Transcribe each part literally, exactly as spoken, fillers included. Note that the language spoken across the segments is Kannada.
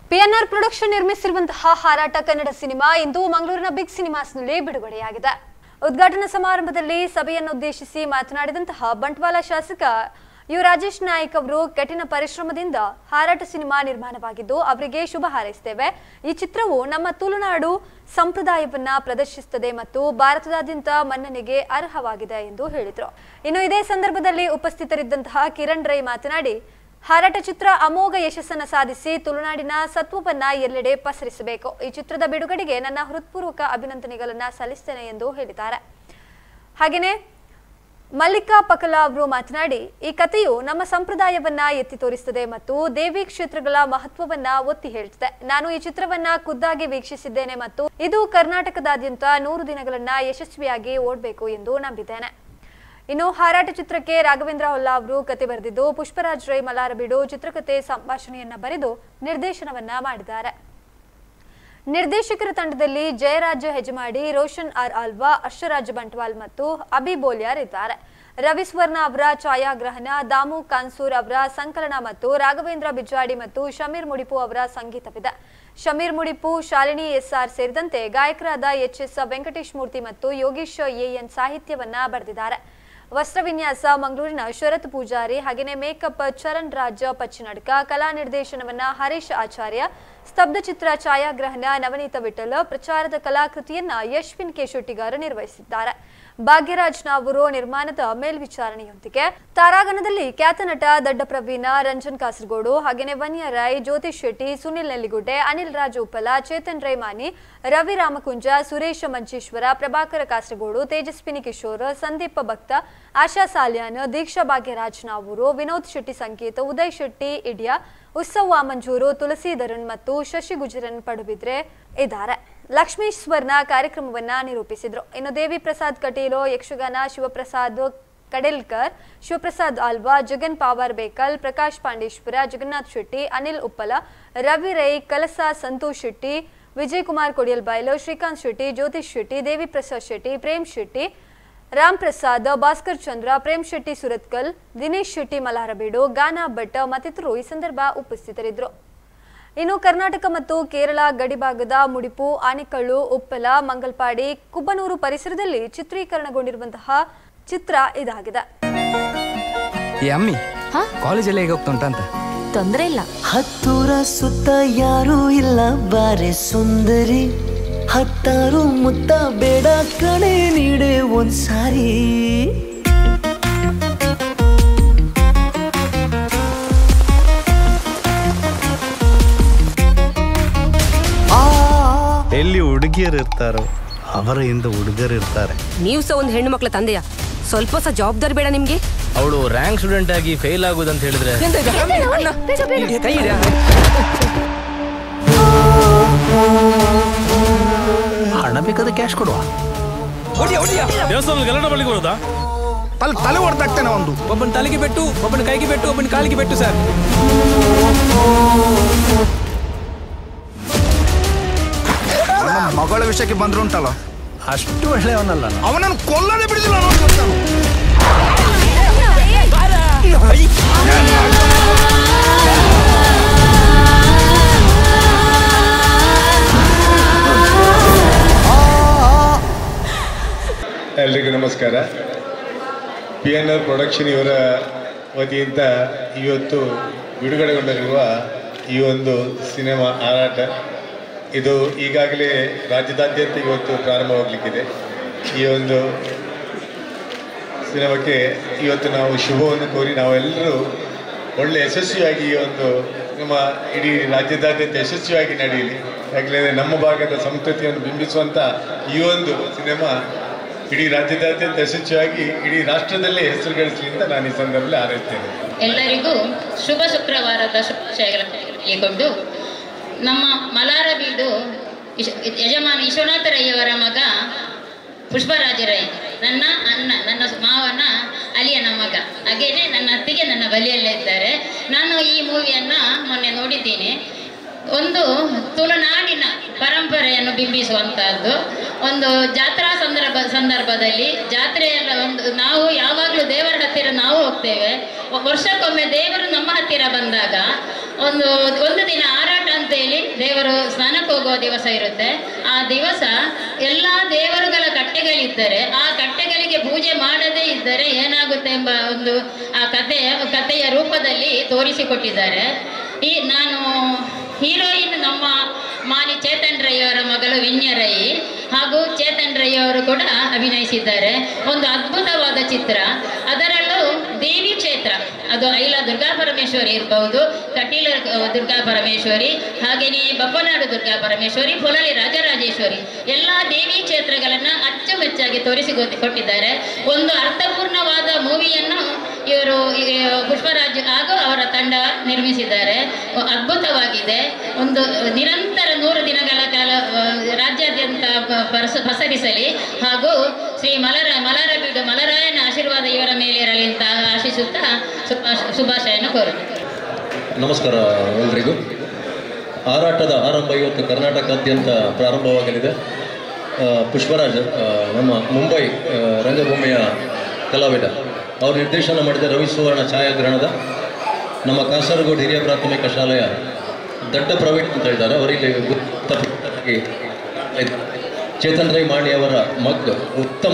ಪಿಎನ್ಆರ್ ಪ್ರೊಡಕ್ಷನ್ ನಿರ್ಮಿಸಿರುವಂತಹ ಹಾರಾಟ ಕನ್ನಡ ಸಿನಿಮಾ ಇಂದು ಮಂಗಳೂರಿನ ಬಿಗ್ ಸಿನಿಮಾಸ್ನಲ್ಲಿ ಬಿಡುಗಡೆಯಾಗಿದೆ. ಉದ್ಘಾಟನಾ ಸಮಾರಂಭದಲ್ಲಿ ಸಭೆಯನ್ನು ಉದ್ದೇಶಿಸಿ ಮಾತನಾಡಿದಂತಹ ಬಂಟ್ವಾಳ ಶಾಸಕ ಯು ರಾಜೇಶ್ ನಾಯ್ಕ್ ಅವರು ಕಠಿಣ ಪರಿಶ್ರಮದಿಂದ ಹಾರಾಟ ಸಿನಿಮಾ ನಿರ್ಮಾಣವಾಗಿದ್ದು ಅವರಿಗೆ ಶುಭ ಹಾರೈಸುತ್ತೇವೆ. ಈ ಚಿತ್ರವು ನಮ್ಮ ತುಳುನಾಡು ಸಂಪ್ರದಾಯವನ್ನ ಪ್ರದರ್ಶಿಸುತ್ತದೆ ಮತ್ತು ಭಾರತದಾದ್ಯಂತ ಮನ್ನಣೆಗೆ ಅರ್ಹವಾಗಿದೆ ಎಂದು ಹೇಳಿದರು. ಇನ್ನು ಇದೇ ಸಂದರ್ಭದಲ್ಲಿ ಉಪಸ್ಥಿತರಿದ್ದಂತಹ ಕಿರಣ್ ರೈ ಮಾತನಾಡಿ, ಹಾರಾಟ ಚಿತ್ರ ಅಮೋಘ ಯಶಸ್ಸನ್ನು ಸಾಧಿಸಿ ತುಳುನಾಡಿನ ಸತ್ವವನ್ನ ಎಲ್ಲೆಡೆ ಪಸರಿಸಬೇಕು. ಈ ಚಿತ್ರದ ಬಿಡುಗಡೆಗೆ ನನ್ನ ಹೃತ್ಪೂರ್ವಕ ಅಭಿನಂದನೆಗಳನ್ನು ಸಲ್ಲಿಸುತ್ತೇನೆ ಎಂದು ಹೇಳಿದ್ದಾರೆ. ಹಾಗೆಯೇ ಮಲ್ಲಿಕಾ ಪಕಲಾ ಅವರು ಮಾತನಾಡಿ, ಈ ಕಥೆಯು ನಮ್ಮ ಸಂಪ್ರದಾಯವನ್ನ ಎತ್ತಿ ತೋರಿಸುತ್ತದೆ ಮತ್ತು ದೇವಿ ಕ್ಷೇತ್ರಗಳ ಮಹತ್ವವನ್ನ ಒತ್ತಿ ಹೇಳ್ತದೆ. ನಾನು ಈ ಚಿತ್ರವನ್ನ ಖುದ್ದಾಗಿ ವೀಕ್ಷಿಸಿದ್ದೇನೆ ಮತ್ತು ಇದು ಕರ್ನಾಟಕದಾದ್ಯಂತ ನೂರು ದಿನಗಳನ್ನ ಯಶಸ್ವಿಯಾಗಿ ಓಡಬೇಕು ಎಂದು ನಂಬಿದ್ದೇನೆ. ಇನ್ನು ಹಾರಾಟ ಚಿತ್ರಕ್ಕೆ ರಾಘವೇಂದ್ರ ಹೊಲ್ಲಾ ಅವರು ಕತೆ ಬರೆದಿದ್ದು, ಪುಷ್ಪರಾಜ್ ರೈ ಮಲಾರಬೀಡು ಚಿತ್ರಕಥೆ ಸಂಭಾಷಣೆಯನ್ನ ಬರೆದು ನಿರ್ದೇಶನವನ್ನ ಮಾಡಿದ್ದಾರೆ. ನಿರ್ದೇಶಕರ ತಂಡದಲ್ಲಿ ಜಯರಾಜ್ ಹೆಜಮಾಡಿ, ರೋಷನ್ ಆರ್ ಆಲ್ವಾ, ಅಶ್ವರಾಜ್ ಬಂಟ್ವಾಲ್ ಮತ್ತು ಅಭಿ ಬೋಲ್ಯಾರ್ ಇದ್ದಾರೆ. ರವಿ ಸ್ವರ್ಣ ಅವರ ಛಾಯಾಗ್ರಹಣ, ದಾಮು ಕಾನ್ಸೂರ್ ಅವರ ಸಂಕಲನ ಮತ್ತು ರಾಘವೇಂದ್ರ ಬಿಜ್ಜಾಡಿ ಮತ್ತು ಶಮೀರ್ ಮುಡಿಪು ಅವರ ಸಂಗೀತವಿದೆ. ಶಮೀರ್ ಮುಡಿಪು, ಶಾಲಿನಿ ಎಸ್ಆರ್ ಸೇರಿದಂತೆ ಗಾಯಕರಾದ ಎಚ್ ಎಸ್ ವೆಂಕಟೇಶ್ ಮೂರ್ತಿ ಮತ್ತು ಯೋಗೀಶ್ ಎಎನ್ ಸಾಹಿತ್ಯವನ್ನ ಬರೆದಿದ್ದಾರೆ. ವಸ್ತ್ರ ವಿನ್ಯಾಸ ಮಂಗಳೂರಿನ ಶರತ್ ಪೂಜಾರಿ, ಹಾಗೆಯೇ ಮೇಕಪ್ ಚರಣ್ ರಾಜ್ ಪಚ್ಚಿನಡ್ಕ, ಕಲಾ ನಿರ್ದೇಶನವನ್ನ ಹರೀಶ್ ಆಚಾರ್ಯ, ಸ್ತಬ್ಧ ಚಿತ್ರ ಛಾಯಾಗ್ರಹಣ ನವನೀತ ವಿಠಲ್, ಪ್ರಚಾರದ ಕಲಾಕೃತಿಯನ್ನ ಯಶ್ವಿನ್ ಕೆ ಶೆಟ್ಟಿಗಾರ್ ನಿರ್ವಹಿಸಿದ್ದಾರೆ. ಭಾಗ್ಯರಾಜ್ ಅವರು ನಿರ್ಮಾಣದ ಮೇಲ್ವಿಚಾರಣೆಯೊಂದಿಗೆ ತಾರಾಗಣದಲ್ಲಿ ಖ್ಯಾತ ನಟ ದಡ್ಡ ಪ್ರವೀಣ, ರಂಜನ್ ಕಾಸರಗೋಡು, ಹಾಗೆಯೇ ವನ್ಯ ರೈ, ಜ್ಯೋತಿಷ್ ಶೆಟ್ಟಿ, ಸುನಿಲ್ ನೆಲ್ಲಿಗುಡ್ಡೆ, ಅನಿಲ್ ರಾಜ್ ಉಪ್ಪಲ, ಚೇತನ್ ರೈಮಾನಿ, ರವಿ ರಾಮಕುಂಜ, ಸುರೇಶ್ ಮಂಚೇಶ್ವರ, ಪ್ರಭಾಕರ ಕಾಸರಗೋಡು, ತೇಜಸ್ವಿನಿ ಕಿಶೋರ್, ಸಂದೀಪ್ ಭಕ್ತ, ಆಶಾ ಸಾಲ್ಯಾನ್, ದೀಕ್ಷಾ ಭಾಗ್ಯರಾಜ್ ನಾವೂರು, ವಿನೋದ್ ಶೆಟ್ಟಿ ಸಂಗೀತ, ಉದಯ್ ಶೆಟ್ಟಿ ಇಡಿಯಾ, ಉತ್ಸವ ಮಂಜೂರು, ತುಳಸೀಧರನ್ ಮತ್ತು ಶಶಿ ಗುಜರನ್ ಪಡುಬಿದ್ರೆ ಇದ್ದಾರೆ. ಲಕ್ಷ್ಮೀಶ್ ಸ್ವರ್ಣ ಕಾರ್ಯಕ್ರಮವನ್ನ ನಿರೂಪಿಸಿದ್ರು. ಇನ್ನು ದೇವಿ ಪ್ರಸಾದ್ ಕಟೀಲು, ಯಕ್ಷಗಾನ, ಶಿವಪ್ರಸಾದ್ ಕಡೆಲ್ಕರ್, ಶಿವಪ್ರಸಾದ್ ಆಲ್ವಾ, ಜಗನ್ ಪಾವರ್ ಬೇಕಲ್, ಪ್ರಕಾಶ್ ಪಾಂಡೇಶ್ವರ, ಜಗನ್ನಾಥ್ ಶೆಟ್ಟಿ, ಅನಿಲ್ ಉಪ್ಪಲ, ರವಿ ರೈ, ಕಲಸ ಸಂತೋಷ್ ಶೆಟ್ಟಿ, ವಿಜಯ್ ಕುಮಾರ್ ಕೊಡಿಯಲ್ ಬೈಲು, ಶ್ರೀಕಾಂತ್ ಶೆಟ್ಟಿ, ಜ್ಯೋತಿಷ್ ಶೆಟ್ಟಿ, ದೇವಿ ಪ್ರಸಾದ್ ಶೆಟ್ಟಿ, ಪ್ರೇಮ್ ಶೆಟ್ಟಿ, ರಾಮ್ ಪ್ರಸಾದ್, ಭಾಸ್ಕರ್ ಚಂದ್ರ, ಪ್ರೇಮ್ ಶೆಟ್ಟಿ ಸುರತ್ಕಲ್, ದಿನೇಶ್ ಶೆಟ್ಟಿ ಮಲಾರಬೀಡು, ಗಾನಾ ಭಟ್ ಮತ್ತಿತರರು ಈ ಸಂದರ್ಭ ಉಪಸ್ಥಿತರಿದ್ದರು. ಇನ್ನು ಕರ್ನಾಟಕ ಮತ್ತು ಕೇರಳ ಗಡಿಭಾಗದ ಮುಡಿಪು, ಆನೆಕಲ್ಲು, ಉಪ್ಪಲ, ಮಂಗಲ್ಪಾಡಿ, ಕುಬ್ಬನೂರು ಪರಿಸರದಲ್ಲಿ ಚಿತ್ರೀಕರಣಗೊಂಡಿರುವಂತಹ ಚಿತ್ರ ಇದಾಗಿದೆ. ಕಾಲೇಜಲ್ಲಿ ಹೇಗೆ ಹೋಗ್ತಾ ಅಂತ ತೊಂದರೆ ಇಲ್ಲ. ಹತ್ತೂರ ಸುತ್ತ ಯಾರೂ ಇಲ್ಲ ಬಾರೆ ಸುಂದರಿ, ಹತ್ತಾರು ಮುತ್ತ ಬೇಡ ಕಣೆ ನೀಡೆ ಒಂದ್ಸಾರಿ. ಎಲ್ಲಿ ಹುಡುಗಿಯರು ಇರ್ತಾರೋ ಅವರ ಹಿಂದೆ ಹುಡುಗರು ಇರ್ತಾರೆ. ನೀವು ಸಹ ಒಂದು ಹೆಣ್ಣು ಮಕ್ಕಳ ತಂದೆಯ, ಸ್ವಲ್ಪ ಸಹ ಜವಾಬ್ದಾರಿ ಬೇಡ ನಿಮ್ಗೆ? ಅವಳು ರ್ಯಾಂಕ್ ಸ್ಟೂಡೆಂಟ್ ಆಗಿ ಫೇಲ್ ಆಗುದಂತ ಹೇಳಿದ್ರೆ ಹಣ ಬೇಕಾದ್ರೆ ಕ್ಯಾಶ್ ಕೊಡುವ. ದೇವಸ್ಥಾನ ಗಲಾಟೆ ಬಳಿಗೆ ಬರೋದಾ? ಅಲ್ಲಿ ತಲೆ ಹೊಡೆದಾಗ್ತಾನೆ. ಒಂದು ಒಬ್ಬನ ತಲೆಗೆ ಬೆಟ್ಟು, ಒಬ್ಬನ ಕೈಗೆ ಬೆಟ್ಟು, ಒಬ್ಬನ ಕಾಲಿಗೆ ಬೆಟ್ಟು ಸರ್. ಮಗಳ ವಿಷಯಕ್ಕೆ ಬಂದ್ರು ಉಂಟಲ್ಲ, ಅಷ್ಟು ಒಳ್ಳೆಯವನಲ್ಲ. ಅವನನ್ನು ಕೊಲ್ಲದೆ ಬಿಡಿದಿಲ್ಲ. ಎಲ್ರಿಗೂ ನಮಸ್ಕಾರ. ಪಿ ಎನ್ ಆರ್ ಪ್ರೊಡಕ್ಷನ್ ಇವರ ವತಿಯಿಂದ ಇವತ್ತು ಬಿಡುಗಡೆಗೊಂಡಿರುವ ಈ ಒಂದು ಸಿನಿಮಾ ಹಾರಾಟ, ಇದು ಈಗಾಗಲೇ ರಾಜ್ಯದಾದ್ಯಂತ ಇವತ್ತು ಪ್ರಾರಂಭವಾಗಲಿಕ್ಕಿದೆ. ಈ ಒಂದು ಸಿನಿಮಾಕ್ಕೆ ಇವತ್ತು ನಾವು ಶುಭವನ್ನು ಕೋರಿ ನಾವೆಲ್ಲರೂ ಒಳ್ಳೆ ಯಶಸ್ವಿಯಾಗಿ ಈ ಒಂದು ನಮ್ಮ ಇಡೀ ರಾಜ್ಯದಾದ್ಯಂತ ಯಶಸ್ವಿಯಾಗಿ ನಡೆಯಲಿ. ಯಾಕಂದರೆ ನಮ್ಮ ಭಾಗದ ಸಂಸ್ಕೃತಿಯನ್ನು ಬಿಂಬಿಸುವಂಥ ಈ ಒಂದು ಸಿನಿಮಾ ಇಡೀ ರಾಜ್ಯದಾದ್ಯಂತ ಯಶಸ್ವಿಯಾಗಿ ಇಡೀ ರಾಷ್ಟ್ರದಲ್ಲೇ ಹೆಸರು ಗಳಿಸಲಿ ಅಂತ ನಾನು ಈ ಸಂದರ್ಭದಲ್ಲಿ ಹಾರೈಸ್ತೇನೆ. ಎಲ್ಲರಿಗೂ ಶುಭ ಶುಕ್ರವಾರದ ಶುಭಾಶಯಗಳನ್ನು ಹೇಳಿಕೊಂಡು, ನಮ್ಮ ಮಲಾರಬೀಡು ಯಜಮಾನ ವಿಶ್ವನಾಥ ರೈಯವರ ಮಗ ಪುಷ್ಪರಾಜ ರೈ, ನನ್ನ ಅಣ್ಣ, ನನ್ನ ಮಾವನ ಅಲಿಯನ ಮಗ, ಹಾಗೇನೆ ನನ್ನ ಅತ್ತಿಗೆ ನನ್ನ ಬಲಿಯಲ್ಲೇ ಇದ್ದಾರೆ. ನಾನು ಈ ಮೂವಿಯನ್ನು ಮೊನ್ನೆ ನೋಡಿದ್ದೀನಿ. ಒಂದು ತುಳುನಾಡಿನ ಪರಂಪರೆಯನ್ನು ಬಿಂಬಿಸುವಂತಹದ್ದು. ಒಂದು ಜಾತ್ರಾ ಸಂದರ್ಭ ಸಂದರ್ಭದಲ್ಲಿ ಜಾತ್ರೆಯಲ್ಲ, ಒಂದು ನಾವು ಯಾವಾಗಲೂ ದೇವರ ಹತ್ತಿರ ನಾವು ಹೋಗ್ತೇವೆ. ವರ್ಷಕ್ಕೊಮ್ಮೆ ದೇವರು ನಮ್ಮ ಹತ್ತಿರ ಬಂದಾಗ ಒಂದು ಒಂದು ದಿನ ಆರಾಟ ಅಂತೇಳಿ ಇವರು ಸ್ನಾನಕ್ಕೆ ಹೋಗುವ ದಿವಸ ಇರುತ್ತೆ. ಆ ದಿವಸ ಎಲ್ಲ ದೇವರುಗಳ ಕಟ್ಟೆಗಳಿದ್ದರೆ ಆ ಕಟ್ಟೆಗಳಿಗೆ ಪೂಜೆ ಮಾಡದೇ ಇದ್ದರೆ ಏನಾಗುತ್ತೆ ಎಂಬ ಒಂದು ಆ ಕಥೆಯ ಕಥೆಯ ರೂಪದಲ್ಲಿ ತೋರಿಸಿಕೊಟ್ಟಿದ್ದಾರೆ. ಈ ನಾನು ಹೀರೋಯಿನ್ ನಮ್ಮ ಮಾಲಿ ಚೇತನ್ ರೈ ಅವರ ಮಗಳು ವಿನ್ಯ ರೈ ಹಾಗೂ ಚೇತನ್ ರೈ ಅವರು ಕೂಡ ಅಭಿನಯಿಸಿದ್ದಾರೆ. ಒಂದು ಅದ್ಭುತವಾದ ಚಿತ್ರ. ಅದರಲ್ಲೂ ದೇವಿ ಕ್ಷೇತ್ರ, ಅದು ಐಲ ದುರ್ಗಾ ಪರಮೇಶ್ವರಿ ಇರಬಹುದು, ಕಟೀಲ ದುರ್ಗಾ ಪರಮೇಶ್ವರಿ, ಹಾಗೆಯೇ ಬಪ್ಪನಾಡು ದುರ್ಗಾ ಪರಮೇಶ್ವರಿ, ಪೊಲಲಿ ರಾಜರಾಜೇಶ್ವರಿ, ಎಲ್ಲ ದೇವಿ ಕ್ಷೇತ್ರಗಳನ್ನು ಅಚ್ಚುಮೆಚ್ಚಾಗಿ ತೋರಿಸಿ ಕೊಟ್ಟಿದ್ದಾರೆ. ಒಂದು ಅರ್ಥಪೂರ್ಣವಾದ ಮೂವಿಯನ್ನು ಇವರು ಪುಷ್ಪರಾಜ್ ಹಾಗೂ ಅವರ ತಂಡ ನಿರ್ಮಿಸಿದ್ದಾರೆ. ಅದ್ಭುತವಾಗಿದೆ. ಒಂದು ನಿರಂತರ ನೂರು ದಿನಗಳ ಕಾಲ ರಾಜ್ಯಾದ್ಯಂತ ಪರಸ ಪಸರಿಸಲಿ ಹಾಗೂ ಶ್ರೀ ಮಲರ ಮಲರಬೀಡು ಮಲರಾಯನ ಆಶೀರ್ವಾದ ಇವರ ಮೇಲೆ ಇರಲಿ ಅಂತ ಆಶಿಸುತ್ತಾ ಶುಭಾಶಯನ್ನು ಕೋರುತ್ತೇನೆ. ನಮಸ್ಕಾರ ಎಲ್ರಿಗೂ. ಹಾರಾಟದ ಆರಂಭ ಇವತ್ತು ಕರ್ನಾಟಕಾದ್ಯಂತ ಪ್ರಾರಂಭವಾಗಲಿದೆ. ಪುಷ್ಪರಾಜ್ ನಮ್ಮ ಮುಂಬೈ ರಂಗಭೂಮಿಯ ಕಲಾವಿದ, ಅವರು ನಿರ್ದೇಶನ ಮಾಡಿದ ರವಿ ಸುವರ್ಣ ಛಾಯಾಗ್ರಹಣದ ನಮ್ಮ ಕಾಸರಗೋಡು ಹಿರಿಯ ಪ್ರಾಥಮಿಕ ಶಾಲೆಯ ದಡ್ಡ ಪ್ರವೀಣ್ ಅಂತ ಇದ್ದಾರೆ. ಅವರಿಗೆ ಗುರುತಾಗಿ ಚೇತನ್ ರೈ ಮಾಡಿ ಅವರ ಮಗ್ ಉತ್ತಮ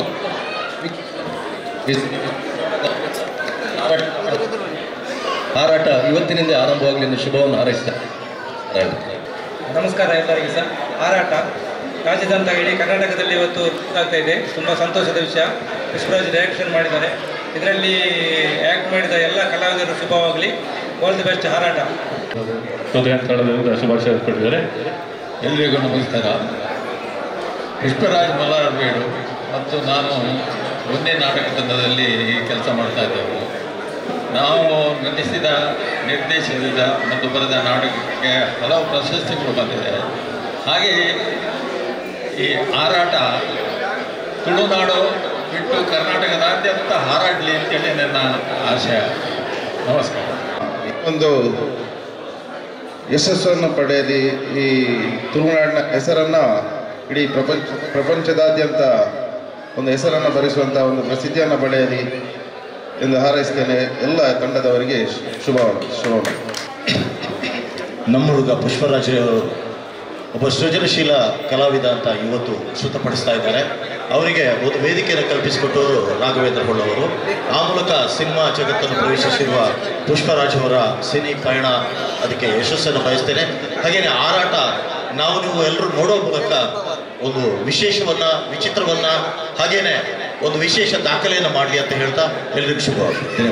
ಹಾರಾಟ ಇವತ್ತಿನಿಂದ ಆರಂಭವಾಗಲಿ ಎಂದು ಶುಭವನ್ನು ಹಾರೈಸ್ತಾರೆ. ನಮಸ್ಕಾರ ಎಲ್ಲರಿಗೂ ಸಹ. ಹಾರಾಟ ರಾಜ್ಯದಂತ ಇಡೀ ಕರ್ನಾಟಕದಲ್ಲಿ ಇವತ್ತು ಆಗ್ತಾ ಇದೆ. ತುಂಬ ಸಂತೋಷದ ವಿಷಯ. ಪುಷ್ಪರಾಜ್ ಡೈರೆಕ್ಷನ್ ಮಾಡಿದ್ದಾರೆ. ಇದರಲ್ಲಿ ಆ್ಯಕ್ಟ್ ಮಾಡಿದ ಎಲ್ಲ ಕಲಾವಿದರು ಶುಭವಾಗಲಿ. All the best. ಹಾರಾಟ ಹೃದಯಾಂತರದಿಂದ ಶುಭಾಶಯ ಕೊಟ್ಟಿದ್ದಾರೆ. ಎಲ್ರಿಗೂ ನಮಸ್ಕಾರ. ಪುಷ್ಪರಾಜ್ ಮಲರಬೀಡು ಮತ್ತು ನಾನು ಒಂದೇ ನಾಟಕ ತಂಡದಲ್ಲಿ ಕೆಲಸ ಮಾಡ್ತಾ ಇದ್ದೆವು. ನಾವು ನಟಿಸಿದ, ನಿರ್ದೇಶಿಸಿದ ಮತ್ತು ಬರೆದ ನಾಟಕಕ್ಕೆ ಹಲವು ಪ್ರಶಸ್ತಿಗಳು ಬಂದಿದೆ. ಹಾಗೆಯೇ ಈ ಹಾರಾಟ ತುಳುನಾಡು ಬಿಟ್ಟು ಕರ್ನಾಟಕದಾದ್ಯಂತ ಹಾರಾಡಲಿ ಅಂತೇಳಿ ನನ್ನ ಆಶಯ. ನಮಸ್ಕಾರ. ಒಂದು ಯಶಸ್ಸನ್ನು ಪಡೆಯಲಿ, ಈ ತುಳುನಾಡಿನ ಹೆಸರನ್ನು ಇಡೀ ಪ್ರಪಂಚ ಪ್ರಪಂಚದಾದ್ಯಂತ ಒಂದು ಹೆಸರನ್ನು ಭರಿಸುವಂಥ ಒಂದು ಪ್ರಸಿದ್ಧಿಯನ್ನು ಪಡೆಯಲಿ ಎಂದು ಹಾರೈಸ್ತೇನೆ. ಎಲ್ಲ ತಂಡದವರಿಗೆ ಶುಭ ಶುಭ. ನಮ್ಮ ಹುಡುಗ ಪುಷ್ಪರಾಜ್ ಅವರು ಒಬ್ಬ ಸೃಜನಶೀಲ ಕಲಾವಿದ ಅಂತ ಇವತ್ತು ಸೂತ್ರಪಡಿಸ್ತಾ ಇದ್ದಾರೆ. ಅವರಿಗೆ ಒಂದು ವೇದಿಕೆಯನ್ನು ಕಲ್ಪಿಸಿಕೊಟ್ಟವರು ರಾಘವೇಂದ್ರ ಹೊಳ್ಳವರು. ಆ ಮೂಲಕ ಸಿನಿಮಾ ಜಗತ್ತನ್ನು ಪ್ರವೇಶಿಸಿರುವ ಪುಷ್ಪರಾಜ್ ಅವರ ಸಿನಿ ಪಯಣ ಅದಕ್ಕೆ ಯಶಸ್ಸನ್ನು ಬಯಸ್ತೇನೆ. ಹಾಗೆಯೇ ಹಾರಾಟ ನಾವು ನೀವು ಎಲ್ಲರೂ ನೋಡೋ ಮೂಲಕ ಒಂದು ವಿಶೇಷವನ್ನ, ವಿಚಿತ್ರವನ್ನ, ಹಾಗೇನೆ ಒಂದು ವಿಶೇಷ ದಾಖಲೆಯನ್ನು ಮಾಡಲಿ ಅಂತ ಹೇಳ್ತಾ ಎಲ್ಲರಿಗೂ ಶುಭವಾಗ್ತದೆ.